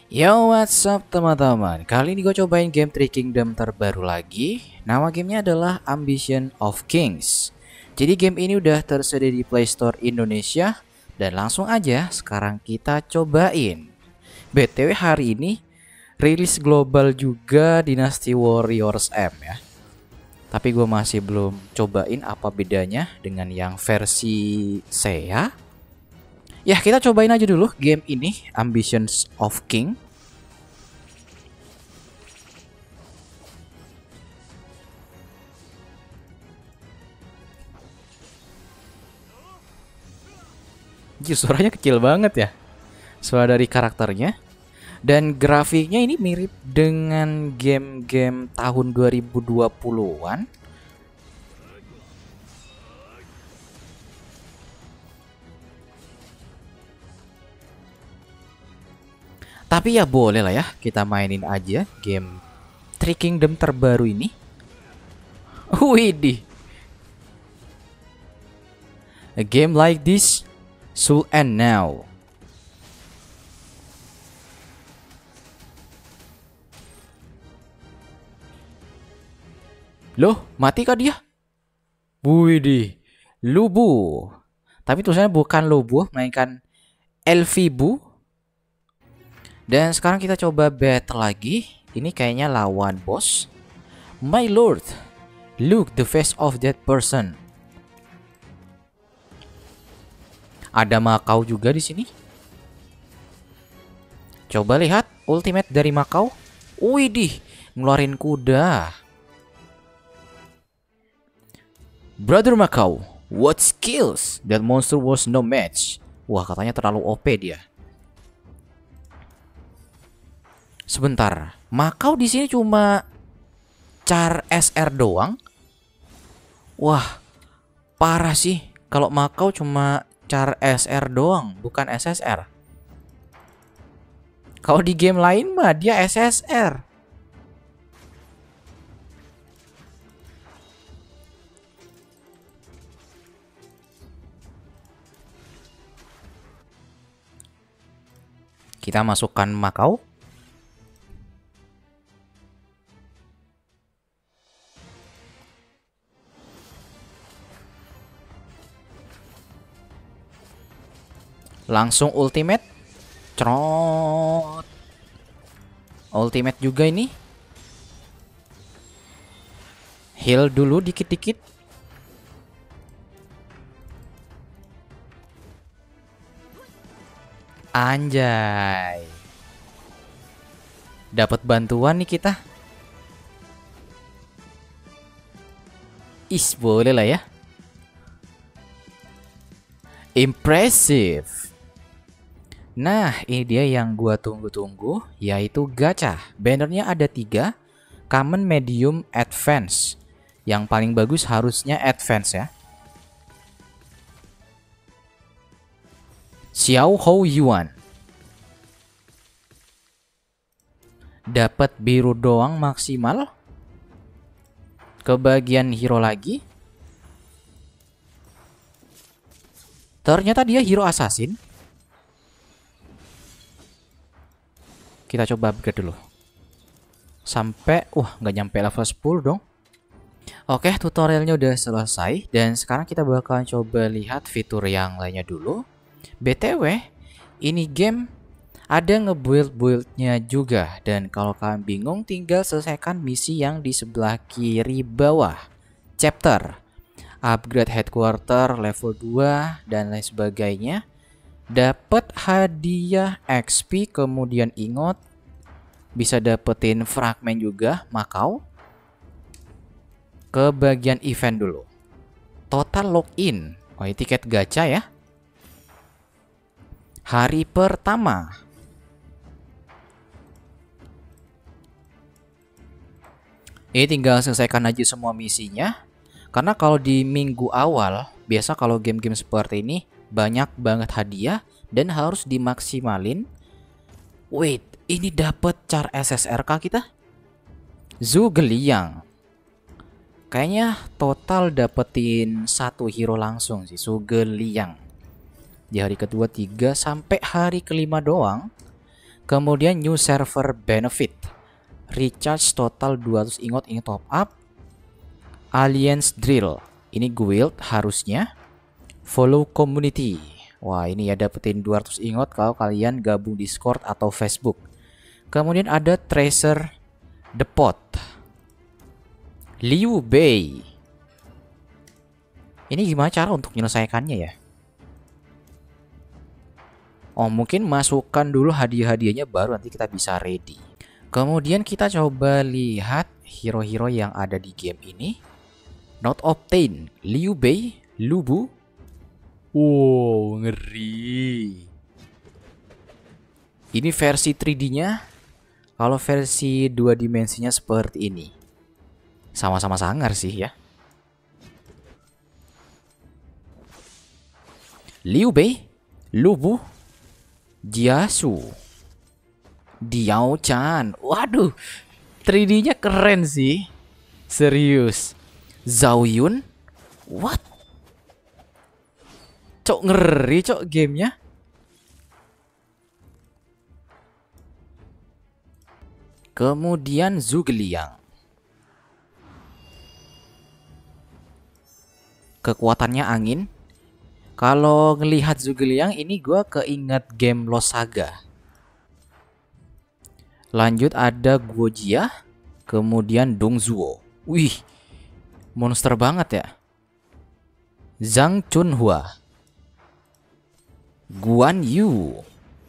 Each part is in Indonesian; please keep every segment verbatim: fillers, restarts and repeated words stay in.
Yo, what's up teman-teman? Kali ini gue cobain game Three Kingdom terbaru lagi. Nama gamenya adalah Ambition of Kings. Jadi game ini udah tersedia di Play Store Indonesia. Dan langsung aja sekarang kita cobain. B T W hari ini rilis global juga Dynasty Warriors M ya. Tapi gue masih belum cobain apa bedanya dengan yang versi Seiya. Ya, kita cobain aja dulu game ini, Ambitions of King. Ji, suaranya kecil banget ya. Suara dari karakternya. Dan grafiknya ini mirip dengan game-game tahun dua ribu dua puluhan. Tapi ya boleh lah ya, kita mainin aja game Three Kingdom terbaru ini. Widih. A game like this should end now. Loh, mati kah dia? Widih. Lubu. Tapi tulisannya bukan Lubu, melainkan Elfibu. Dan sekarang kita coba battle lagi. Ini kayaknya lawan bos. My lord, look the face of that person. Ada Makau juga di sini. Coba lihat ultimate dari Makau. Widih, ngeluarin kuda. Brother Makau, what skills? That monster was no match. Wah, katanya terlalu O P dia. Sebentar, Makau di sini cuma char S R doang. Wah, parah sih. Kalau Makau cuma char S R doang, bukan S S R. Kalau di game lain mah dia S S R. Kita masukkan Makau. Langsung ultimate. Cerot. Ultimate juga ini. Heal dulu dikit-dikit. Anjay. Dapat bantuan nih kita. Is boleh lah ya. Impressive. Nah, ini dia yang gua tunggu-tunggu, yaitu gacha. Bannernya ada tiga, common, medium, advance. Yang paling bagus harusnya advance ya. Xiao Hou Yuan. Dapat biru doang maksimal. Kebagian hero lagi. Ternyata dia hero assassin. Kita coba upgrade dulu. Sampai, wah nggak nyampe level sepuluh dong. Oke, tutorialnya udah selesai. Dan sekarang kita bakalan coba lihat fitur yang lainnya dulu. B T W, ini game ada nge-build-buildnya juga. Dan kalau kalian bingung, tinggal selesaikan misi yang di sebelah kiri bawah. Chapter, upgrade headquarter level dua, dan lain sebagainya. Dapat hadiah X P, kemudian ingot, bisa dapetin fragmen juga, Makau. Ke bagian event dulu. Total login. Oh, ini tiket gacha ya. Hari pertama. Ini tinggal selesaikan aja semua misinya. Karena kalau di minggu awal, biasa kalau game-game seperti ini banyak banget hadiah dan harus dimaksimalin. Wait, ini dapat char S S R kah kita? Zhuge Liang. Kayaknya total dapetin satu hero langsung sih, Zhuge Liang. Di hari kedua tiga sampai hari kelima doang. Kemudian new server benefit. Recharge total dua ratus ingot ini top up. Alliance drill. Ini guild harusnya. Follow community. Wah, ini ya dapetin dua ratus ingot kalau kalian gabung Discord atau Facebook. Kemudian ada treasure depot. Liu Bei. Ini gimana cara untuk menyelesaikannya ya? Oh, mungkin masukkan dulu hadiah-hadiahnya baru nanti kita bisa ready. Kemudian kita coba lihat hero-hero yang ada di game ini. Not obtain. Liu Bei, Lubu. Wow, ngeri. Ini versi tiga D-nya. Kalau versi dua dimensinya seperti ini. Sama-sama sangar sih ya. Liu Bei, Lubu, Jiasu, Diao Chan. Waduh, tiga D-nya keren sih. Serius. Zhao Yun. What? Cok ngeri cok gamenya. Kemudian Zhuge Liang. Kekuatannya angin. Kalau ngelihat Zhuge Liang ini gue keinget game Lost Saga. Lanjut ada Guo Jia. Kemudian Dong Zhuo. Wih, monster banget ya. Zhang Chunhua. Guan Yu.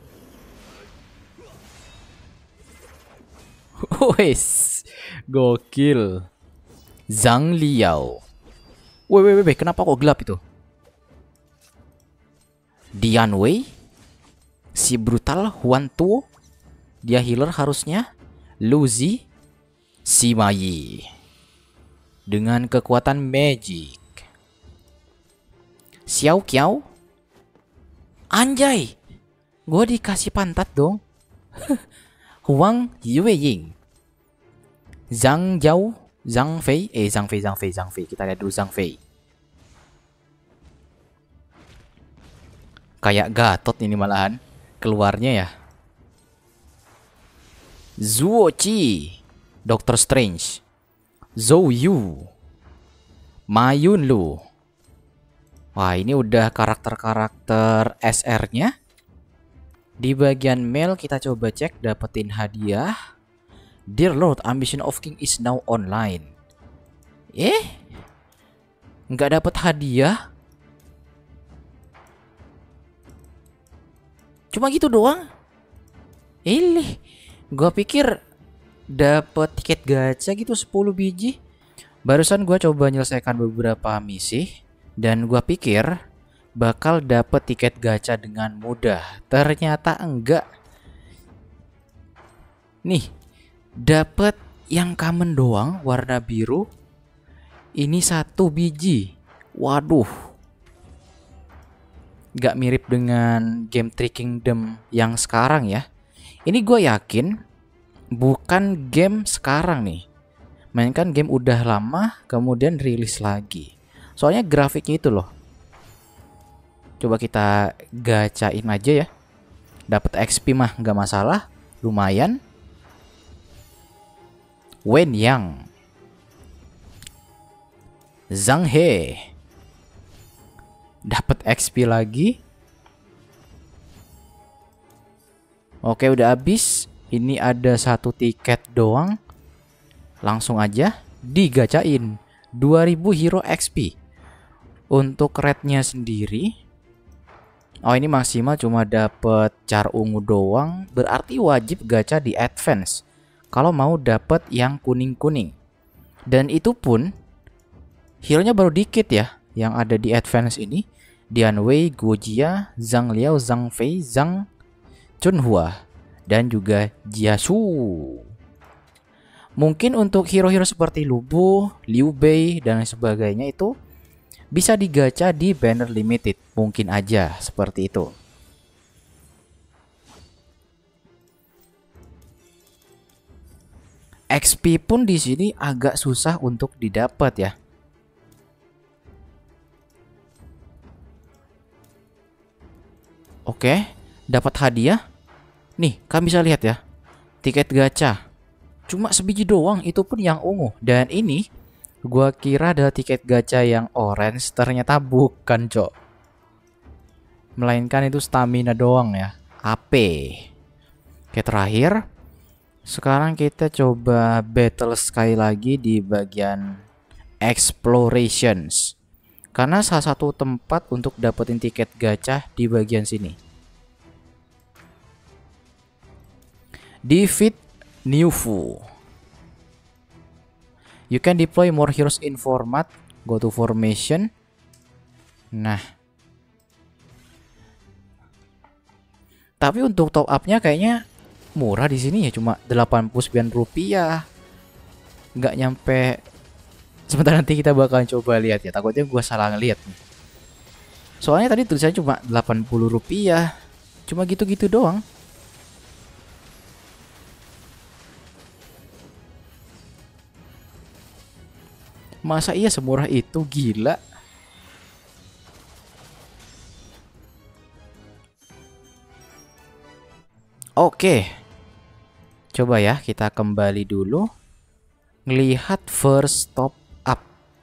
Wes, gokil. Zhang Liao. Weh, weh, weh, kenapa kok gelap itu? Dian Wei. Si brutal Huan Tuo. Dia healer harusnya. Lu Zi. Si Mai. Dengan kekuatan magic. Xiao Qiao. Anjay, gue dikasih pantat dong. Huang Yueying. Zhang Jiao, Zhang Fei, eh Zhang Fei, Zhang Fei, Zhang Fei. Kita lihat dulu Zhang Fei. Kayak Gatot ini malahan keluarnya ya. Zuo Qi, Doctor Strange. Zhou Yu, Ma Yunlu. Wah, ini udah karakter-karakter S R-nya. Di bagian mail kita coba cek dapetin hadiah. Dear Lord, Ambition of King is now online. Eh? Nggak dapet hadiah? Cuma gitu doang? Ilih, gua pikir dapet tiket gacha gitu sepuluh biji. Barusan gua coba menyelesaikan beberapa misi. Dan gua pikir bakal dapet tiket gacha dengan mudah. Ternyata enggak. Nih, dapet yang common doang warna biru. Ini satu biji. Waduh. Gak mirip dengan game Three Kingdom yang sekarang ya. Ini gue yakin bukan game sekarang nih. Mainkan game udah lama kemudian rilis lagi. Soalnya grafiknya itu loh. Coba kita gacain aja ya. Dapat X P mah nggak masalah, lumayan. Wen Yang, Zhang He. Dapat X P lagi. Oke, udah habis. Ini ada satu tiket doang. Langsung aja digacain. dua ribu hero X P. Untuk rate-nya sendiri, oh ini maksimal cuma dapet car ungu doang. Berarti wajib gacha di advance kalau mau dapet yang kuning-kuning. Dan itu pun hero-nya baru dikit ya yang ada di advance ini. Dian Wei, Guo Jia, Zhang Liao, Zhang Fei, Zhang Chunhua, dan juga Jiasu. Mungkin untuk hero-hero seperti Lubu, Liu Bei, dan sebagainya itu bisa digacha di banner limited. Mungkin aja seperti itu. X P pun di sini agak susah untuk didapat ya. Oke, dapat hadiah. Nih, kalian bisa lihat ya. Tiket gacha. Cuma sebiji doang, itu pun yang ungu. Dan ini gua kira adalah tiket gacha yang orange, ternyata bukan, Cok. Melainkan itu stamina doang ya. A P. Oke, terakhir. Sekarang kita coba battle sekali lagi di bagian explorations. Karena salah satu tempat untuk dapetin tiket gacha di bagian sini. Defeat Newfu. You can deploy more heroes in format. Go to formation. Nah. Tapi untuk top up-nya kayaknya murah di sini ya, cuma delapan puluh sembilan rupiah. Nggak nyampe. Sebentar, nanti kita bakalan coba lihat ya. Takutnya gua salah ngeliat nih. Soalnya tadi tulisannya cuma delapan puluh rupiah. Cuma gitu-gitu doang. Masa iya semurah itu, gila. Oke. Coba ya kita kembali dulu. Ngelihat first top up.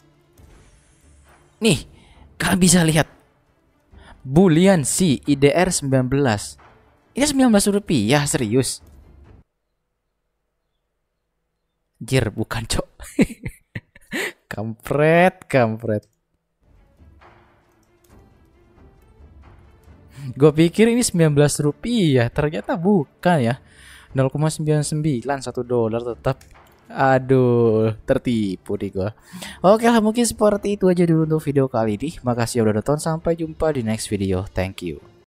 Nih, kalian bisa lihat. Boolean C I D R sembilan belas. Ini sembilan belas rupiah, serius. Jir, bukan, Cok. Kampret, kampret. Gue pikir ini sembilan belas rupiah, ternyata bukan ya. nol koma sembilan sembilan, satu dolar tetap. Aduh, tertipu nih gue. Oke lah, mungkin seperti itu aja dulu untuk video kali ini. Makasih udah nonton, sampai jumpa di next video. Thank you.